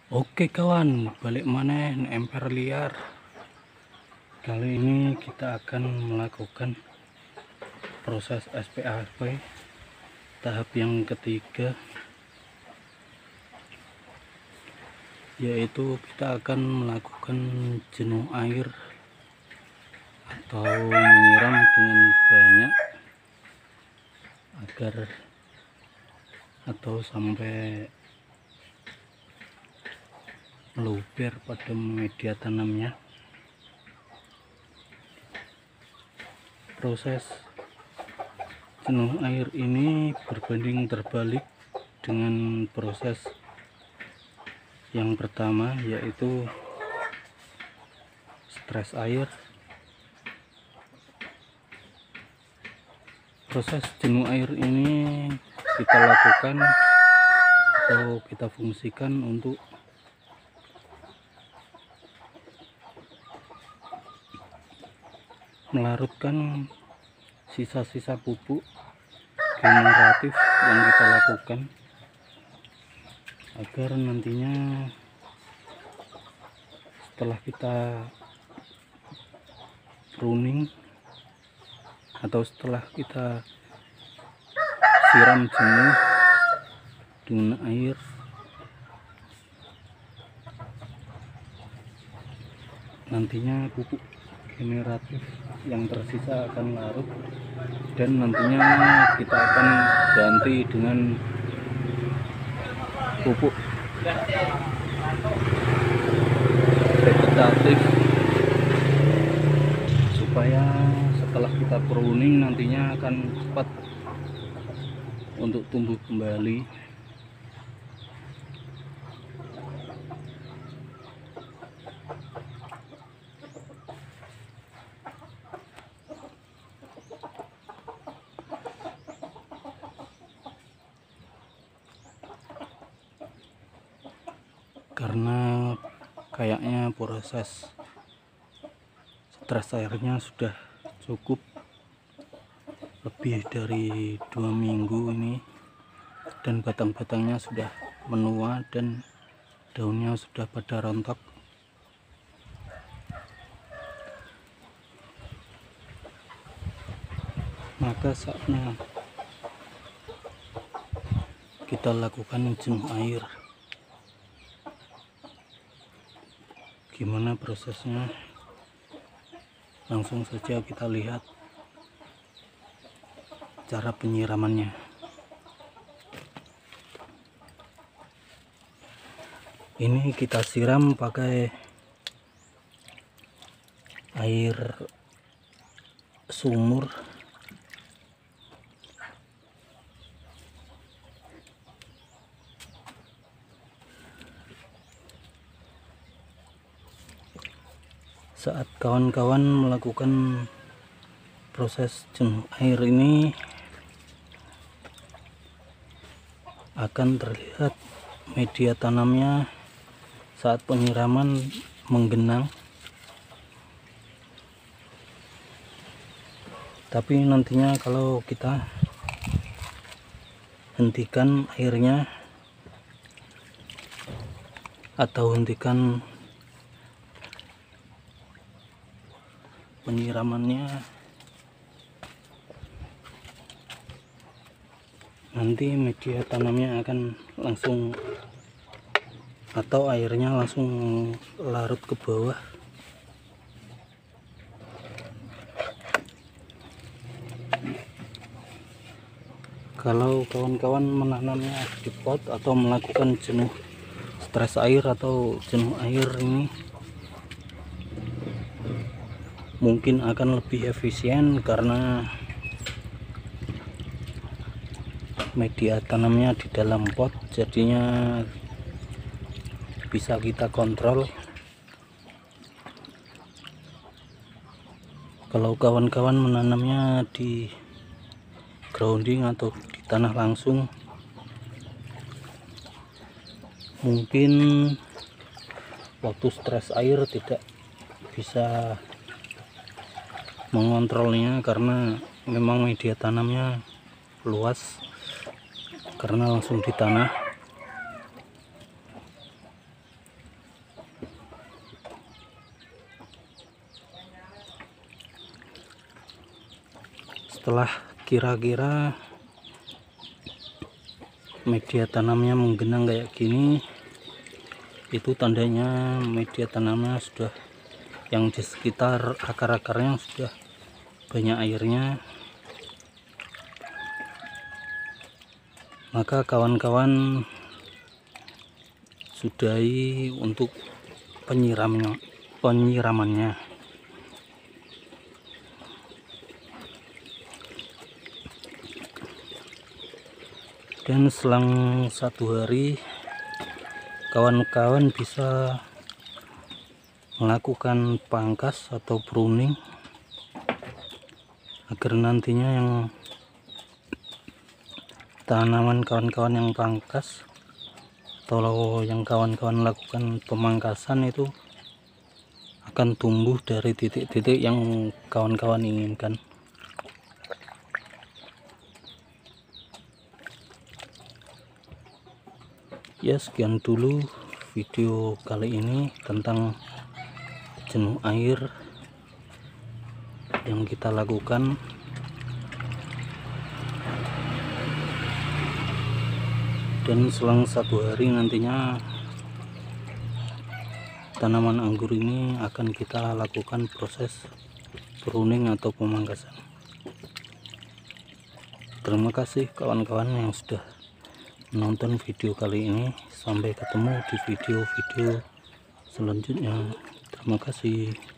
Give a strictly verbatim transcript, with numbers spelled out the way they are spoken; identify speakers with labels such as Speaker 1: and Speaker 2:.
Speaker 1: Oke kawan, balik mana emper liar. Kali ini kita akan melakukan proses S P A P tahap yang ketiga, yaitu kita akan melakukan jenuh air atau menyiram dengan banyak agar atau sampai meluber pada media tanamnya. Proses jenuh air ini berbanding terbalik dengan proses yang pertama, yaitu stres air. Proses jenuh air ini kita lakukan atau kita fungsikan untuk melarutkan sisa-sisa pupuk generatif yang kita lakukan, agar nantinya setelah kita pruning atau setelah kita siram jenuh dengan air, nantinya pupuk generatif yang tersisa akan larut, dan nantinya kita akan ganti dengan pupuk vegetatif supaya setelah kita pruning nantinya akan cepat untuk tumbuh kembali. Karena kayaknya proses stres airnya sudah cukup lebih dari dua minggu ini, dan batang-batangnya sudah menua dan daunnya sudah pada rontok. Maka saatnya kita lakukan jenuh air. Gimana prosesnya? Langsung saja kita lihat cara penyiramannya. Ini kita siram pakai air sumur. Saat kawan-kawan melakukan proses jenuh air ini, akan terlihat media tanamnya saat penyiraman menggenang. Tapi nantinya kalau kita hentikan airnya atau hentikan penyiramannya, nanti media tanamnya akan langsung atau airnya langsung larut ke bawah. Kalau kawan-kawan menanamnya di pot atau melakukan jenuh stres air atau jenuh air ini, mungkin akan lebih efisien karena media tanamnya di dalam pot, jadinya bisa kita kontrol. Kalau kawan-kawan menanamnya di grounding atau di tanah langsung, mungkin waktu stres air tidak bisa mengontrolnya karena memang media tanamnya luas karena langsung di tanah. setelah kira-kira media tanamnya menggenang kayak gini, itu tandanya media tanamnya sudah, yang di sekitar akar-akarnya sudah banyak airnya. Maka kawan-kawan sudahi untuk penyiramnya penyiramannya. Dan selang satu hari kawan-kawan bisa melakukan pangkas atau pruning agar nantinya yang tanaman kawan-kawan yang pangkas atau yang kawan-kawan lakukan pemangkasan itu akan tumbuh dari titik-titik yang kawan-kawan inginkan. Ya, sekian dulu video kali ini tentang jenuh air yang kita lakukan. Dan selang satu hari nantinya tanaman anggur ini akan kita lakukan proses pruning atau pemangkasan. Terima kasih kawan-kawan yang sudah menonton video kali ini. Sampai ketemu di video-video selanjutnya. Terima kasih.